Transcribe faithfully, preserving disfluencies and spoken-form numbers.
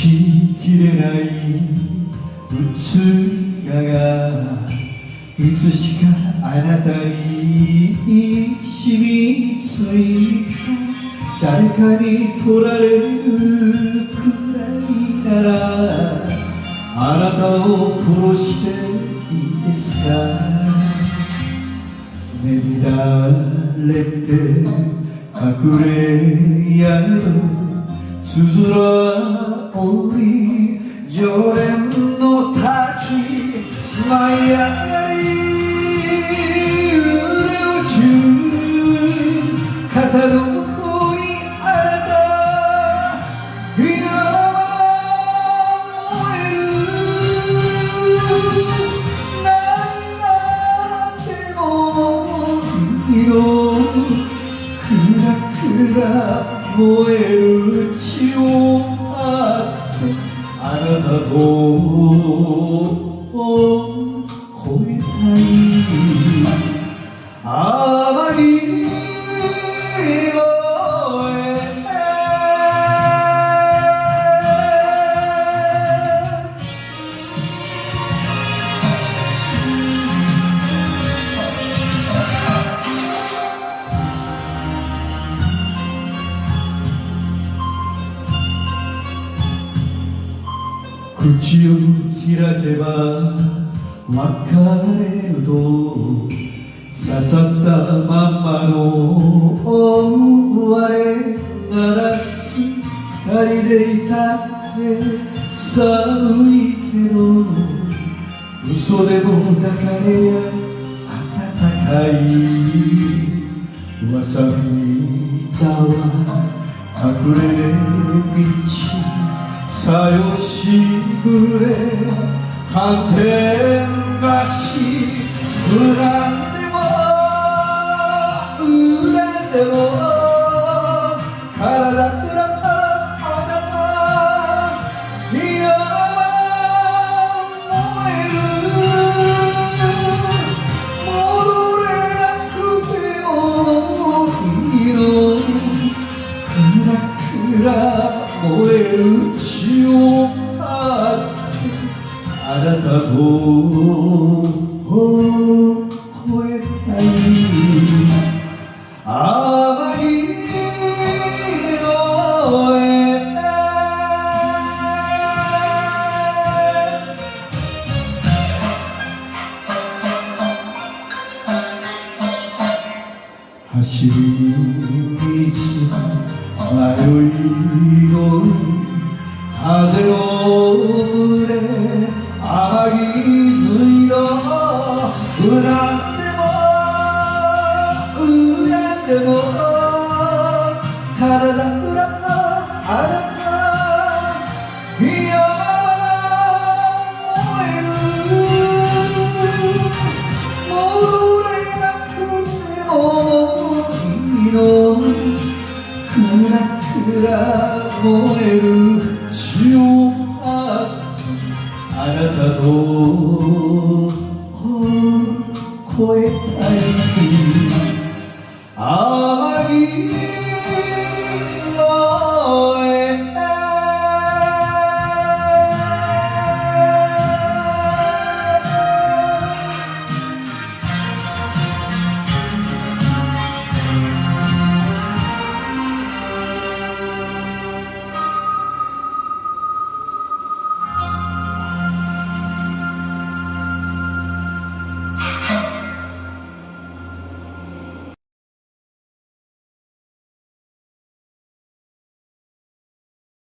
しきれない器がいつしかあなたに染みついた。誰かに取られるくらいならあなたを殺していいですか。ね乱れて隠れ宿つづら折り常連の滝舞い上がり揺れ落ちる肩の甲にあなた今燃える。何があっても色くらくら燃える血を張ってあなたと超えたい。天城越え口を開けば別れると刺さったまんまの我ならす二人でいたって寒いけど嘘でも抱かれや暖かい。わさび座は隠れ道さよしぐれ反転橋恨んでも恨んでも体裏あなたいや燃える。戻れなくてもいいのくらくら燃える血を張ってあなたと超えたい。天城越え走り水迷いの風を群れ天城水の恨んでも恨んでも体裏あなたいや燃える。戻れなくてもいいのくらくら燃える血を張ってあなたと超えたい。天城